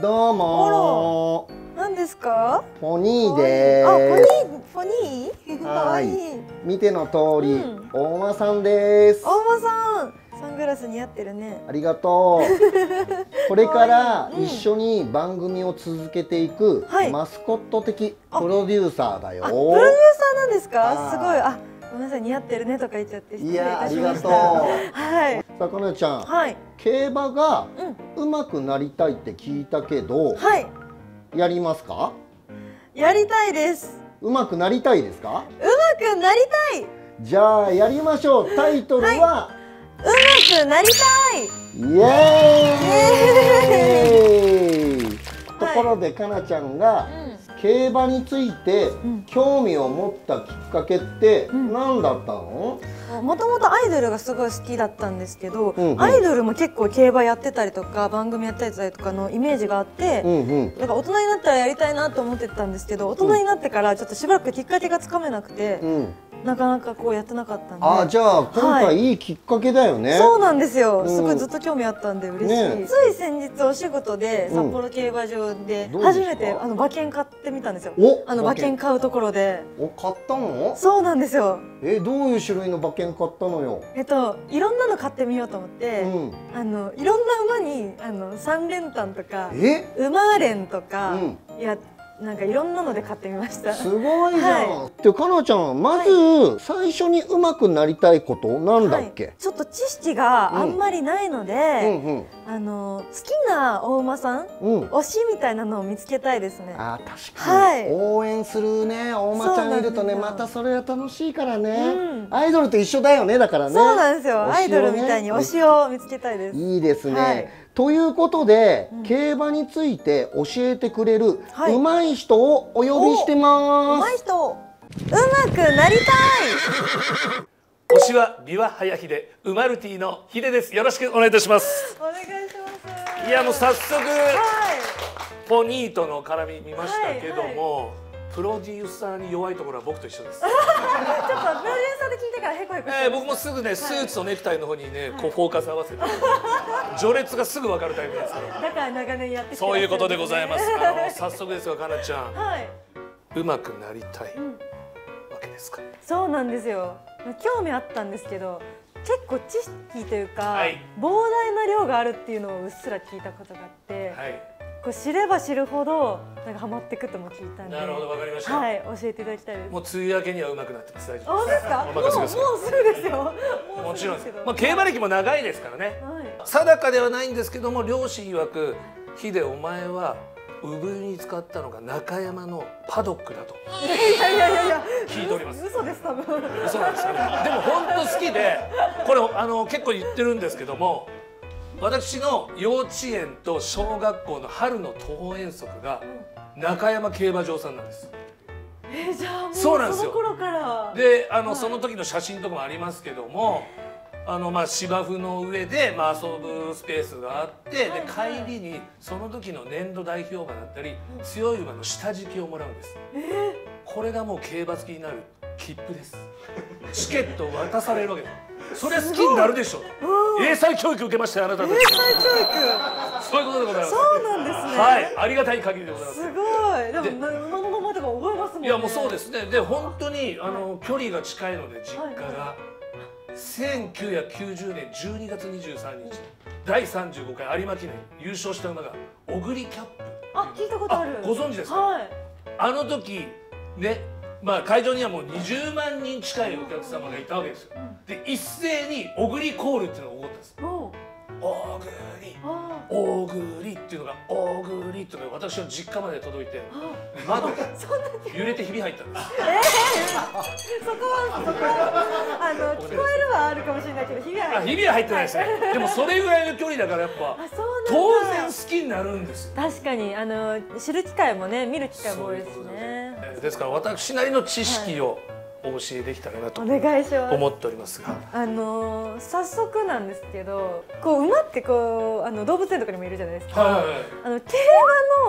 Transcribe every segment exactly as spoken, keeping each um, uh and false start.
どうもー。何ですか？ ポニーであ、ポニーー、ポニー。可愛いい。 見ての通り、 うん、 大間さんです。 大間さん、サングラス似合ってるね。 ありがとう。これから一緒に番組を続けていくマスコット的プロデューサーだよ。 あ、プロデューサーなんですか？すごい。あ、ごめんなさい、似合ってるねとか言っちゃって失礼いたしました。いや、ありがとう。はい。 さかなちゃん、 はい、 競馬が上手くなりたいって聞いたけど、 はい、 やりますか？ やりたいです。 上手くなりたいですか？ 上手くなりたい。 じゃあやりましょう。タイトルは、 はい、上手くなりたい。 イエーイ。ところでかなちゃんが、うん、競馬について興味を持ったきっかけって何だったの？ もともとアイドルがすごい好きだったんですけど、うんうん、アイドルも結構競馬やってたりとか番組やってたりとかのイメージがあって、うんうん、だから大人になったらやりたいなと思ってたんですけど、大人になってからちょっとしばらくきっかけがつかめなくて、うん、なかなかこうやってなかったんで。 あ、じゃあ今回いいきっかけだよね。 はい、そうなんですよ。すごいずっと興味あったんで嬉しい。ね、つい先日お仕事で札幌競馬場で初めてあの馬券買ってみたんですよ。あの馬券買うところで。 お、買ったの？そうなんですよ。 え、どういう種類の馬券買ったのよ？ えっといろんなの買ってみようと思って、うん、あのいろんな馬にあの三連単とか馬連とか、うん、やなんかいろんなので買ってみました。 すごいじゃん。はい、で、かなちゃん、まず最初に上手くなりたいことなんだっけ？はい、 ちょっと知識があんまりないので、あの好きなお馬さん、うん、推しみたいなのを見つけたいですね。 あ、確かに、はい、応援するねお馬ちゃんいるとね、またそれは楽しいからね。うん、アイドルと一緒だよね、だからね。 そうなんですよ。ね、アイドルみたいに推しを見つけたいです。 いいですね。はい、ということで、うん、競馬について教えてくれる上手い人をお呼びしてます。 上手い人、上手くなりたい。 推しはビワハヤヒデ、ウマルティのヒデです。よろしくお願いいたします。 お願いします。 いや、もう早速、はい、ポニーとの絡み見ましたけども、はいはい、プロデューサーに弱いところは僕と一緒です。ちょっとプロデューサーで聞いてからへこへこしてます。えー、僕もすぐね、スーツとネクタイの方にね、はい、こうフォーカス合わせて、序列がすぐ分かるタイプですから。 だから長年やってきて、 そういうことでございます。あの早速ですが、かなちゃん、はい、上手くなりたい、うん、わけですか？そうなんですよ。興味あったんですけど、結構知識というか、はい、膨大な量があるっていうのをうっすら聞いたことがあって、はい、こう知れば知るほどなんかハマっていくとも聞いたんで。 なるほど、わかりました。 はい、教えていただきたいです。 もう梅雨明けには上手くなってます。大丈夫です。 本当ですか？ お任せください。 もうすぐですよ。 もちろんです。まあ競馬歴も長いですからね。はい、定かではないんですけども、両親曰く、ヒデお前は産湯に使ったのが中山のパドックだと。 いやいやいやいや、 聞いております。 嘘です、多分。 嘘なんですよね。でも本当好きで、これあの結構言ってるんですけども、私の幼稚園と小学校の春の登園則が中山競馬場さんなんです。 えー、じゃあもうそうなんですよ。 その頃からで、あの、はい、その時の写真とかもありますけども、あのまあ芝生の上でまあ遊ぶスペースがあって、で帰りにその時の年度代表馬だったり強い馬の下敷きをもらうんです。えー、これがもう競馬好きになる切符です。チケットを渡されるわけです。それ好きになるでしょ。英才教育受けましたよ、あなたたち。 英才教育。 そういうことでございます。 そうなんですね。 はい、ありがたい限りでございます。 すごい。でも馬の名前とか覚えますもんね。 いや、もうそうですね。で本当にあの距離が近いので実家がせんきゅうひゃくきゅうじゅうねんじゅうにがつにじゅうさんにちだいさんじゅうごかい有馬記念優勝した馬がオグリキャップ。 あ、聞いたことある。 ご存知ですか？はい。あの時ね、まあ会場にはもうにじゅうまんにん近いお客様がいたわけですよ。で一斉にオグリコールっていうのが起こったんです。オグリ、オグリっていうのがオグリっていうのが私の実家まで届いて、窓が揺れてひび入ったんです。 ええ、そこはそこはあの聞こえるはあるかもしれないけど、ひびは入ってない。 ひびは入ってないですね。でもそれぐらいの距離だからやっぱ当然好きになるんですよ。 確かにあの知る機会もね、見る機会も多いですね。 ですから私なりの知識をお教えできたらなとお願いします。 思っておりますが、 あの早速なんですけど、こう馬ってこうあの動物園とかにもいるじゃないですか。あの競馬の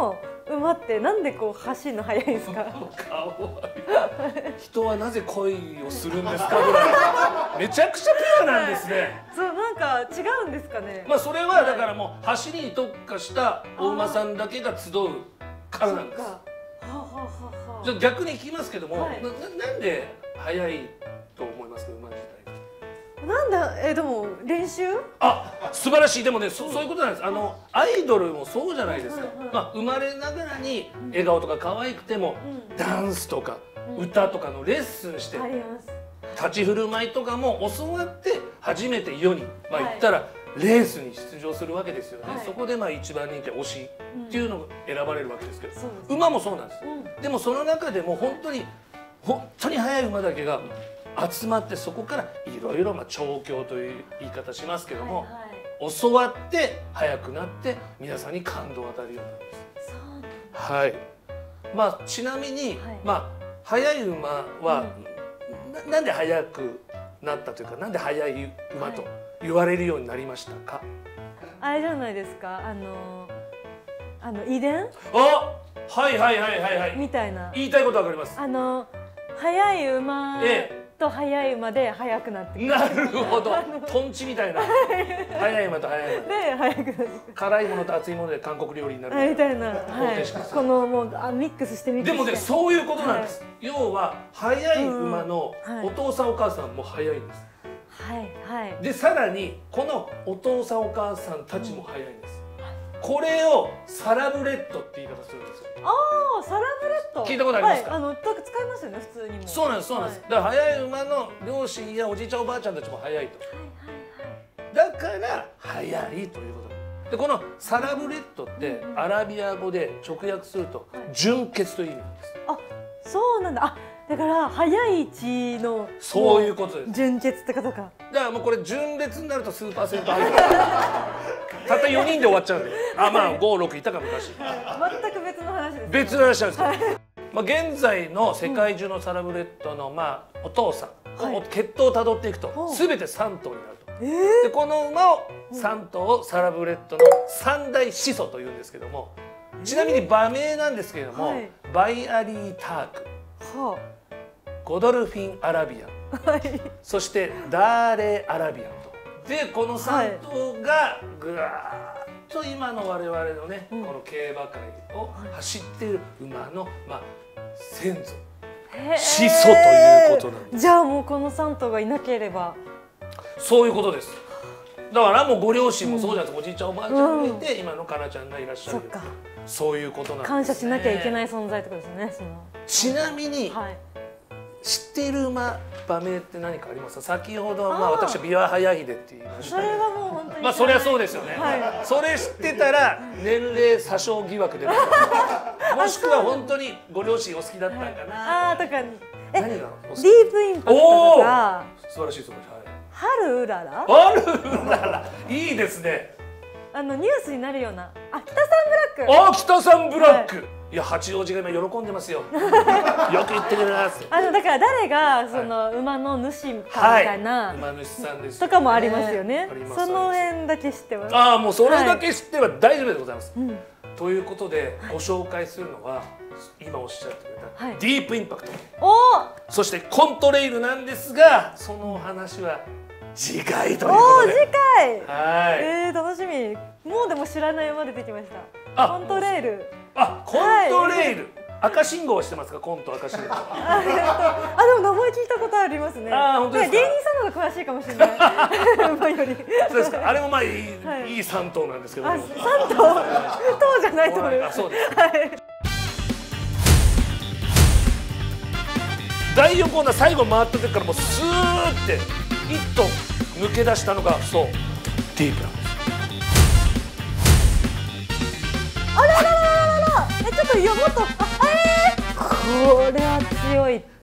馬ってなんでこう走るの速いんですか？ かわいい。人はなぜ恋をするんですかぐらいめちゃくちゃピュアなんですね。 そうなんか違うんですかね。 まあそれはだからもう走りに特化したお馬さんだけが集うからなんです。 はあはあはあはあ。 じゃあ逆に聞きますけども、 はいなななんで速いと思いますか馬自体が。 なんだえでも練習？ あ、素晴らしい。でもね、そそういうことなんです。あのアイドルもそうじゃないですか。まあ生まれながらに笑顔とか可愛くても、ダンスとか歌とかのレッスンしてあります。 立ち振る舞いとかも教わって初めて世にまあ言ったらレースに出場するわけですよね。 はいそこでまあ一番人気推しっていうのが選ばれるわけですけど、 そうです馬もそうなんです。 うんでもその中でも本当に本当に速い馬だけが集まって、そこからいろいろまあ調教という言い方しますけども、 はいはい教わって速くなって皆さんに感動を与えるようになるんです。 そうなんだ。 はい。まあちなみに、 はいまあ速い馬は、な, なんで速くなったというか、なんで速い馬と言われるようになりましたか。 あれじゃないですか。あのあの遺伝あ、はいはいはいはいはい。 みたいな。 言いたいことわかります。 あの速い馬ええと速い馬で速くなってくる。 なるほど。トンチみたいな。速い馬と速い馬。 で速くなってくる。 辛いものと熱いもので韓国料理になるあみたいな。 方程式ですはい。このもうあミックスしてミックスして。 でもね、そういうことなんです。要は速い馬のうんはいお父さんお母さんも速いんです。 はいはい。 でさらにこのお父さんお母さんたちも速いんです。これをサラブレッドって言い方するんですよ。 ああサラブレッド。 聞いたことありますかはい、あのよく使いますよね普通にも。 そうなんです、そうなんです。 はいだから速い馬の両親やおじいちゃんおばあちゃんたちも速いと。だから速いということで、このサラブレッドってアラビア語で直訳すると純血という意味なんです。 あそうなんだ。あだから速い血のそういうことです。 純血ってことか。 だからもうこれ純烈になると数パーセント入るたったよにんで終わっちゃうんで、あまあご、ろくいたか昔。 全く別の話です、ね。 別の話なんですけど、まあ現在の世界中のサラブレッドのまあお父さん、 はいお血統をたどっていくとうん全てさん頭になると。 えー、 でこの馬をさん頭をサラブレッドの三大始祖というんですけども、ちなみに馬名なんですけれども、 はいバイアリーターク、 はゴドルフィン・アラビアン、 あ、はい。 そしてダーレ・アラビアンと。でこのさん頭がぐわーっと今の我々のね、 うんこの競馬界を走っている馬の、まあ、先祖へー始祖ということなんです。 じゃあもうこのさん頭がいなければ。 そういうことです。だからもうご両親もそうじゃないですか、おじいちゃんおばあちゃんがいて、今のかなちゃんがいらっしゃる。 そっか。 そういうことなんですね。 感謝しなきゃいけない存在ってことですね。その。 ちなみに、 はい。 知っている馬馬名って何かありますか。先ほどまああー私はビワハヤヒデって言いましたけど、 それはもう本当に。 まあそりゃそうですよね、 はそれ知ってたら年齢詐称疑惑出ますからもしくは本当にご両親お好きだったんかな、 ああとか。え、 何がお好きディープインパクトとか。 素晴らしい素晴らしい、 春うらら。 はい、あるならいいですね。 あのニュースになるような。あ、北さんブラック。 あ、北さんブラック、い、や八王子が今喜んでますよよく言ってくれますあのだから誰がその馬の主かみたいな、 馬主さんですとかもありますよね。 ありますその辺だけ知ってます。 ああもうそれだけ知ってれば大丈夫でございます、 うん。 ということでご紹介するのは今おっしゃってくれた、 はいディープインパクト、 おお。 そしてコントレイルなんですが、そのお話は次回というこおお次とで、 回。 はい、 えー、楽しみ。もうでも知らない馬出てきました。 あコントレール。 あ、コントレイル、赤信号はしてますか。コント赤信号あ、えっと、あでも名前聞いたことありますね。 あー本当ですか。 芸人さんの方が詳しいかもしれない。馬より。 そうですか。あれもまあいい、 はいいい三頭なんですけどあ、 も、 三頭。頭じゃないと思います。 あそうですはい。 だいよんコーナー最後回った時からもうスーって一頭抜け出したのがそうディープなんです。 あらららららら。え、ちょっといやもっと。あ、えー、これは強い。